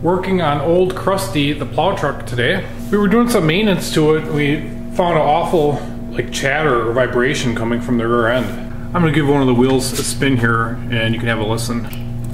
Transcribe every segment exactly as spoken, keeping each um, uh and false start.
working on old Crusty, the plow truck today. We were doing some maintenance to it. We found an awful like chatter or vibration coming from the rear end. I'm gonna give one of the wheels a spin here and you can have a listen.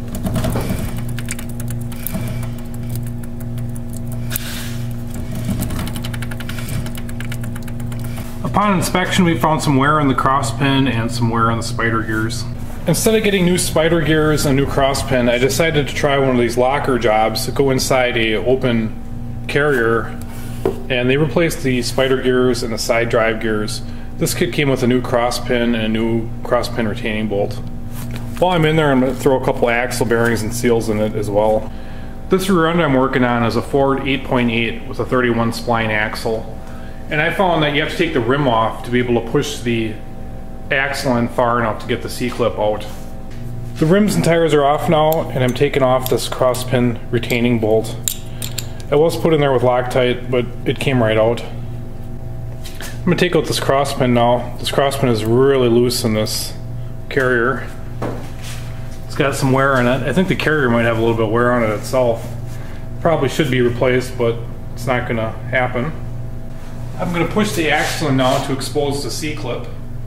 Upon inspection, we found some wear in the cross pin and some wear on the spider gears. Instead of getting new spider gears and a new cross pin, I decided to try one of these locker jobs, go inside a open carrier, and they replaced the spider gears and the side drive gears. This kit came with a new cross pin and a new cross pin retaining bolt. While I'm in there, I'm going to throw a couple axle bearings and seals in it as well. This rear end I'm working on is a Ford eight point eight with a thirty-one spline axle. And I found that you have to take the rim off to be able to push the axle in far enough to get the C-clip out. The rims and tires are off now, and I'm taking off this cross pin retaining bolt. It was put in there with Loctite, but it came right out. I'm going to take out this cross pin now. This cross pin is really loose in this carrier. It's got some wear in it. I think the carrier might have a little bit of wear on it itself. Probably should be replaced, but it's not going to happen. I'm going to push the axle in now to expose the C-clip.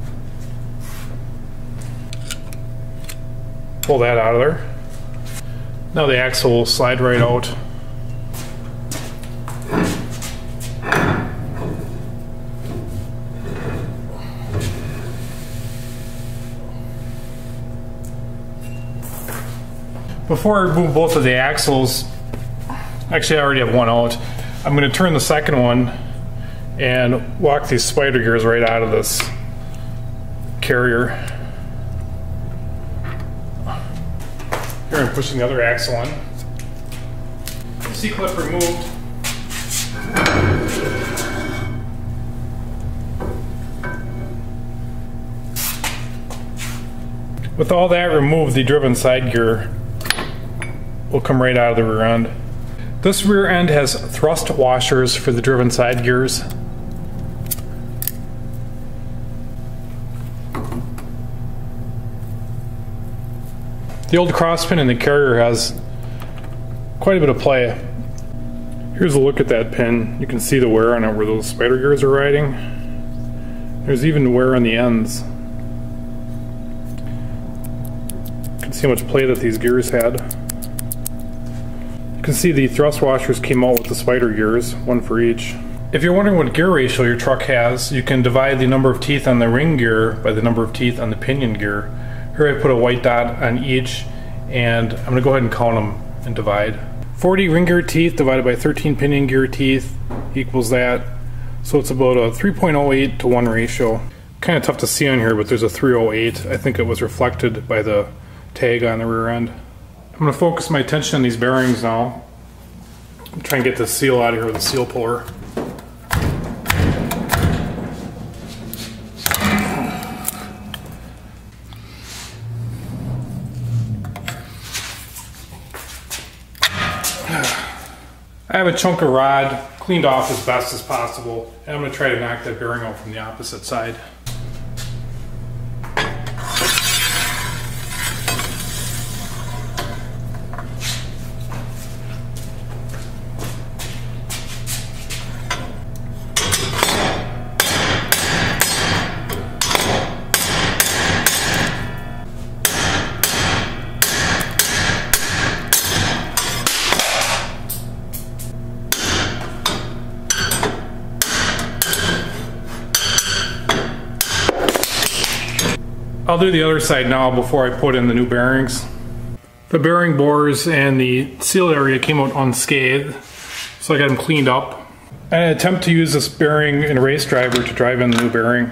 Pull that out of there. Now the axle will slide right out. Before I remove both of the axles, actually I already have one out, I'm going to turn the second one and walk these spider gears right out of this carrier. Here I'm pushing the other axle in. C-clip removed. With all that removed, the driven side gear will come right out of the rear end. This rear end has thrust washers for the driven side gears. The old cross pin in the carrier has quite a bit of play. Here's a look at that pin. You can see the wear on it where those spider gears are riding. There's even wear on the ends. You can see how much play that these gears had. You can see the thrust washers came out with the spider gears, one for each. If you're wondering what gear ratio your truck has, you can divide the number of teeth on the ring gear by the number of teeth on the pinion gear. Here I put a white dot on each, and I'm going to go ahead and count them and divide. forty ring gear teeth divided by thirteen pinion gear teeth equals that. So it's about a three point oh eight to one ratio. Kind of tough to see on here, but there's a three oh eight. I think it was reflected by the tag on the rear end. I'm going to focus my attention on these bearings now. I'm trying to get this seal out of here with a seal puller. I have a chunk of rod cleaned off as best as possible, and I'm going to try to knock that bearing out from the opposite side. I'll do the other side now before I put in the new bearings. The bearing bores and the seal area came out unscathed, so I got them cleaned up. I attempt to use this bearing and race driver to drive in the new bearing.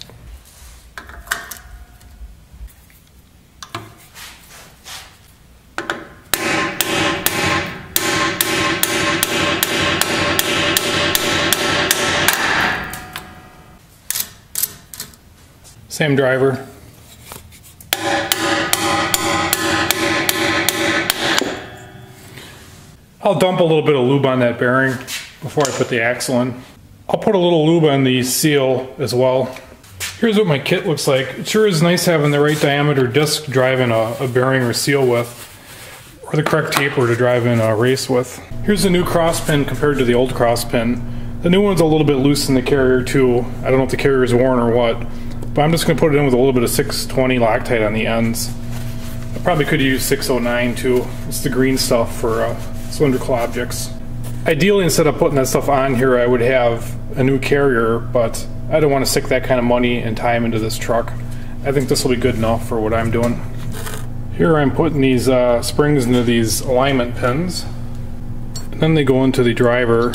Same driver. I'll dump a little bit of lube on that bearing before I put the axle in. I'll put a little lube on the seal as well. Here's what my kit looks like. It sure is nice having the right diameter disc driving a, a bearing or seal with. or the correct taper to drive in a race with. Here's the new cross pin compared to the old cross pin. The new one's a little bit loose in the carrier too. I don't know if the carrier is worn or what, but I'm just going to put it in with a little bit of six twenty Loctite on the ends. I probably could use six oh nine too. It's the green stuff for uh, cylindrical objects. Ideally, instead of putting that stuff on here, I would have a new carrier, but I don't want to stick that kind of money and time into this truck. I think this will be good enough for what I'm doing. Here I'm putting these uh, springs into these alignment pins, and then they go into the driver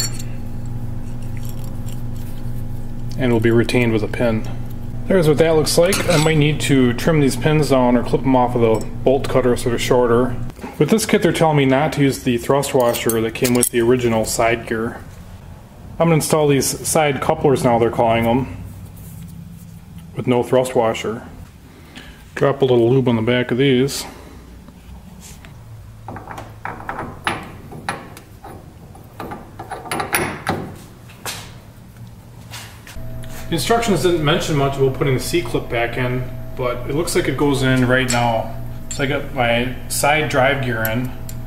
and will be retained with a pin. There's what that looks like. I might need to trim these pins down or clip them off with a bolt cutter so they're shorter. With this kit they're telling me not to use the thrust washer that came with the original side gear. I'm going to install these side couplers now, they're calling them, with no thrust washer. Drop a little lube on the back of these. The instructions didn't mention much about putting the C-clip back in, but it looks like it goes in right now. So I got my side drive gear in.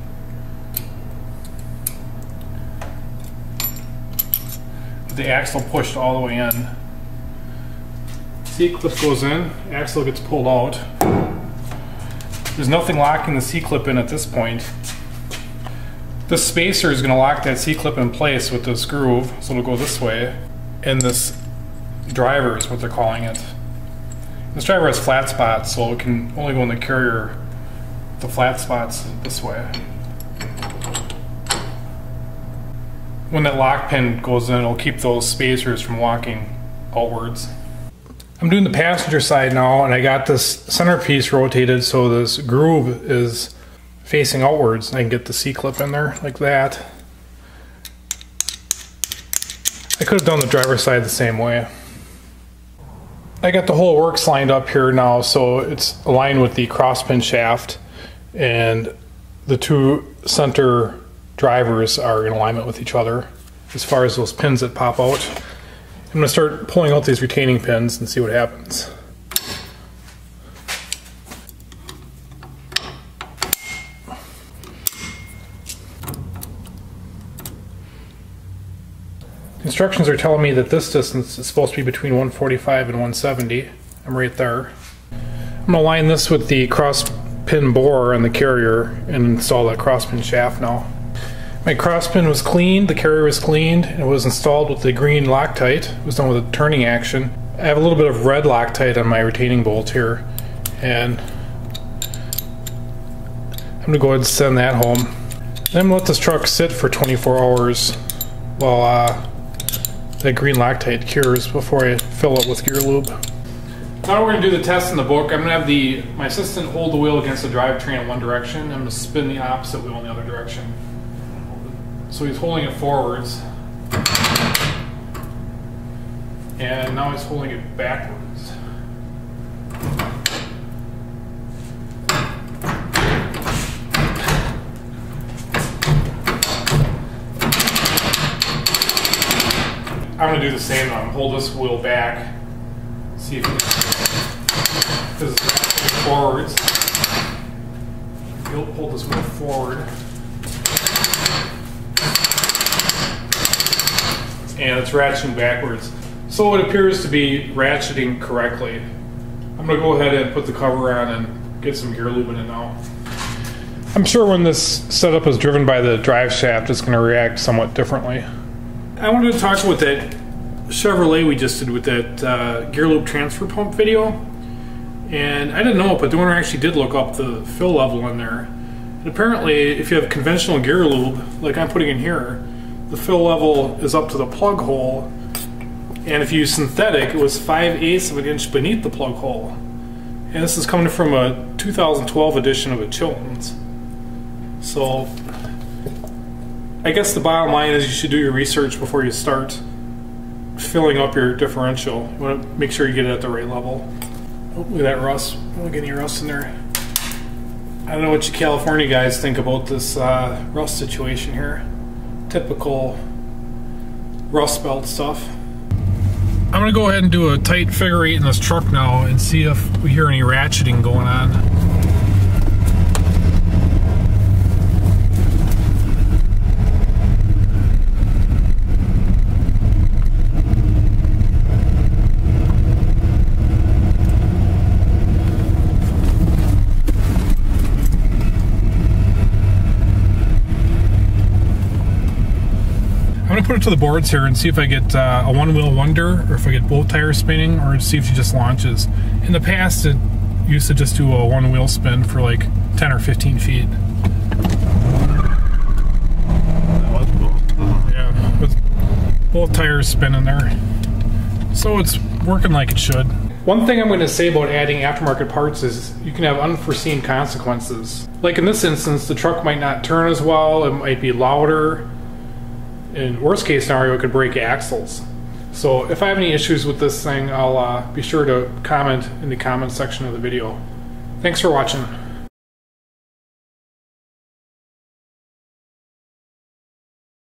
With the axle pushed all the way in. C-clip goes in, axle gets pulled out. There's nothing locking the C-clip in at this point. This spacer is going to lock that C-clip in place with this groove, so it'll go this way. And this driver is what they're calling it. This driver has flat spots, so it can only go in the carrier, the flat spots this way. When that lock pin goes in, it'll keep those spacers from locking outwards. I'm doing the passenger side now, and I got this centerpiece rotated so this groove is facing outwards, and I can get the C-clip in there like that. I could have done the driver's side the same way. I got the whole works lined up here now, so it's aligned with the crosspin shaft, and the two center drivers are in alignment with each other as far as those pins that pop out. I'm going to start pulling out these retaining pins and see what happens. Instructions are telling me that this distance is supposed to be between one forty-five and one seventy. I'm right there. I'm going to line this with the cross pin bore on the carrier and install that cross pin shaft now. My cross pin was cleaned, the carrier was cleaned, and it was installed with the green Loctite. It was done with a turning action. I have a little bit of red Loctite on my retaining bolt here, and I'm going to go ahead and send that home. Then I'm going to let this truck sit for twenty-four hours while uh, that green Loctite cures before I fill it with gear lube. Now we're going to do the test in the book. I'm going to have the my assistant hold the wheel against the drivetrain in one direction. I'm going to spin the opposite wheel in the other direction. So he's holding it forwards, and now he's holding it backwards. I'm going to do the same now. Hold this wheel back, see if it is forwards. He'll pull this wheel forward. And it's ratcheting backwards. So it appears to be ratcheting correctly. I'm going to go ahead and put the cover on and get some gear lube in it now. I'm sure when this setup is driven by the drive shaft, it's going to react somewhat differently. I wanted to talk about that Chevrolet we just did with that uh, gear lube transfer pump video. And I didn't know it, but the owner actually did look up the fill level in there. And apparently, if you have conventional gear lube, like I'm putting in here, the fill level is up to the plug hole, and if you use synthetic, it was five eighths of an inch beneath the plug hole. And this is coming from a two thousand twelve edition of a Chilton's. So I guess the bottom line is you should do your research before you start filling up your differential. You want to make sure you get it at the right level. Oh, look at that rust. Don't get any rust in there. I don't know what you California guys think about this uh, rust situation here. Typical rust belt stuff. I'm going to go ahead and do a tight figure eight in this truck now and see if we hear any ratcheting going on. gonna put it to the boards here and see if I get uh, a one-wheel wonder, or if I get both tires spinning, or see if she just launches. In the past, it used to just do a one-wheel spin for like ten or fifteen feet. That was cool. Yeah, with both tires spinning there. So it's working like it should. One thing I'm going to say about adding aftermarket parts is you can have unforeseen consequences. Like in this instance, the truck might not turn as well, it might be louder. In worst case scenario, it could break axles. So if I have any issues with this thing, I'll uh, be sure to comment in the comment section of the video. Thanks for watching.